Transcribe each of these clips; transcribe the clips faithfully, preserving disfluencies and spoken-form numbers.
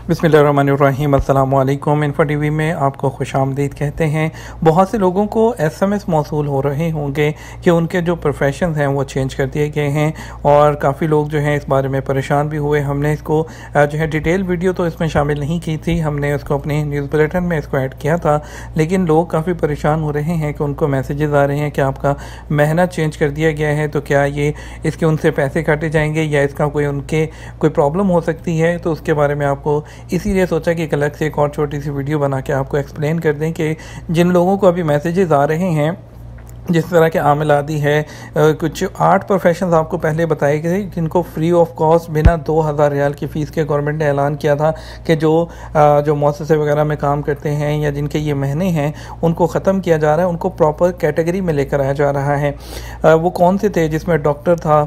बिस्मिल्लाहिर्रहमानिर्रहीम अस्सलाम वालेकुम। इन्फो टीवी में आपको खुशामदीद कहते हैं। बहुत से लोगों को एसएमएस मौसूल हो रहे होंगे कि उनके जो प्रोफेशन हैं वो चेंज कर दिए गए हैं और काफ़ी लोग जो हैं इस बारे में परेशान भी हुए। हमने इसको जो है डिटेल वीडियो तो इसमें शामिल नहीं की थी, हमने इसको अपने न्यूज़ बुलेटिन में इसको ऐड किया था, लेकिन लोग काफ़ी परेशान हो रहे हैं कि उनको मैसेजेस आ रहे हैं कि आपका महीना चेंज कर दिया गया है, तो क्या ये इसके उनसे पैसे काटे जाएंगे या इसका कोई उनके कोई प्रॉब्लम हो सकती है। तो उसके बारे में आपको इसीलिए सोचा कि एक अलग से एक और छोटी सी वीडियो बना के आपको एक्सप्लेन कर दें कि जिन लोगों को अभी मैसेजेस आ रहे हैं, जिस तरह के आमिल आदि है, कुछ आठ प्रोफेशंस आपको पहले बताए गए जिनको फ्री ऑफ कॉस्ट बिना दो हज़ार रियाल की फ़ीस के गवर्नमेंट ने ऐलान किया था कि जो जो मौससे वगैरह में काम करते हैं या जिनके ये महीने हैं उनको ख़त्म किया जा रहा है, उनको प्रॉपर कैटेगरी में लेकर आया जा रहा है। वो कौन से थे? जिसमें डॉक्टर था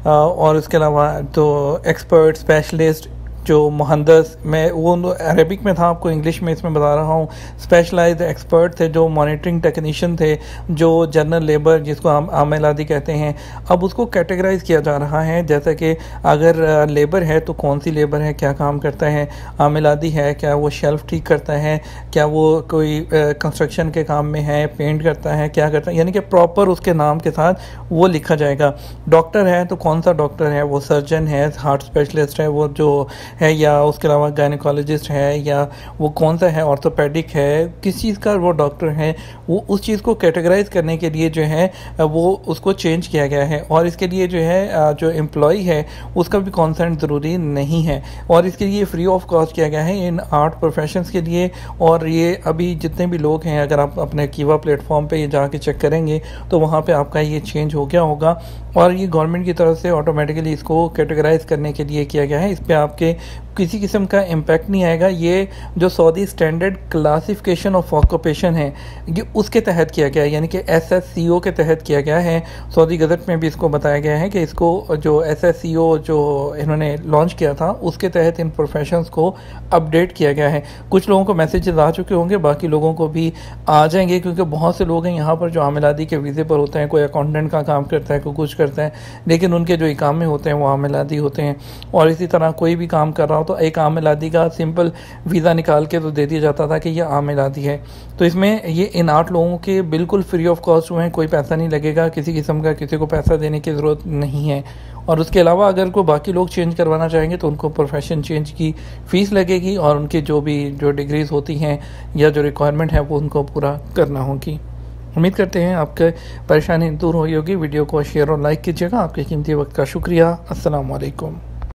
और उसके अलावा तो एक्सपर्ट स्पेशलिस्ट जो मुहंदस, मैं वो अरबिक में था, आपको इंग्लिश में इसमें बता रहा हूँ, स्पेशलाइज्ड एक्सपर्ट थे, जो मॉनिटरिंग टेक्नीशियन थे, जो जनरल लेबर जिसको हम आमिलादी कहते हैं, अब उसको कैटेगराइज किया जा रहा है। जैसा कि अगर लेबर है तो कौन सी लेबर है, क्या काम करता है, आमिलादी है क्या वो शेल्फ ठीक करता है, क्या वो कोई कंस्ट्रक्शन के काम में है, पेंट करता है, क्या करता है, यानी कि प्रॉपर उसके नाम के साथ वो लिखा जाएगा। डॉक्टर है तो कौन सा डॉक्टर है, वो सर्जन है, हार्ट स्पेशलिस्ट है वो जो है, या उसके अलावा गायनेकोलॉजिस्ट है, या वो कौन सा है, ऑर्थोपेडिक है, किस चीज़ का वो डॉक्टर है, वो उस चीज़ को कैटेगराइज करने के लिए जो है वो उसको चेंज किया गया है। और इसके लिए जो है जो एम्प्लॉई है उसका भी कॉन्सेंट ज़रूरी नहीं है और इसके लिए फ्री ऑफ कॉस्ट किया गया है इन आर्ट प्रोफेशंस के लिए। और ये अभी जितने भी लोग हैं, अगर आप अपने कीवा प्लेटफॉर्म पे ये जाके चेक करेंगे तो वहाँ पे आपका ये चेंज हो गया होगा और ये गवर्नमेंट की तरफ से ऑटोमेटिकली इसको कैटेगराइज करने के लिए किया गया है। इस पर आपके किसी किस्म का इम्पैक्ट नहीं आएगा। ये जो Saudi standard classification of occupation है ये उसके तहत किया गया है, यानी कि एस एस सी ओ के तहत किया गया है। सऊदी गज़ट में भी इसको बताया गया है कि इसको जो एस एस सी ओ जो इन्होंने लॉन्च किया था उसके तहत इन प्रोफेशंस को अपडेट किया गया है। कुछ लोगों को मैसेजेस आ चुके होंगे, बाकी लोगों को भी आ जाएंगे, क्योंकि बहुत से लोग हैं यहाँ पर जो आमिलादी के वीज़े पर होते हैं, कोई अकाउंटेंट का काम करता है, कोई कुछ करता है, लेकिन उनके जो इकामे होते हैं वो आमिलादी होते हैं। और इसी तरह कोई भी काम कर रहा हो तो एक आमिलादी का सिंपल वीज़ा निकाल के तो दे दिया जाता था कि ये आमिलादी है। तो इसमें ये इन आठ लोगों के बिल्कुल फ्री ऑफ कॉस्ट हुए हैं, कोई पैसा नहीं लगेगा, किसी किस्म का किसी को पैसा देने की ज़रूरत नहीं है। और उसके अलावा अगर कोई बाकी लोग चेंज करवाना चाहेंगे तो उनको प्रोफेशन चेंज की फ़ीस लगेगी और उनकी जो भी जो डिग्रीज़ होती हैं या जो रिक्वायरमेंट है वो उनको पूरा करना होगी। उम्मीद करते हैं आपके परेशानी दूर हुई होगी। वीडियो को शेयर और लाइक कीजिएगा। आपके कीमती वक्त का शुक्रिया। अस्सलाम वालेकुम।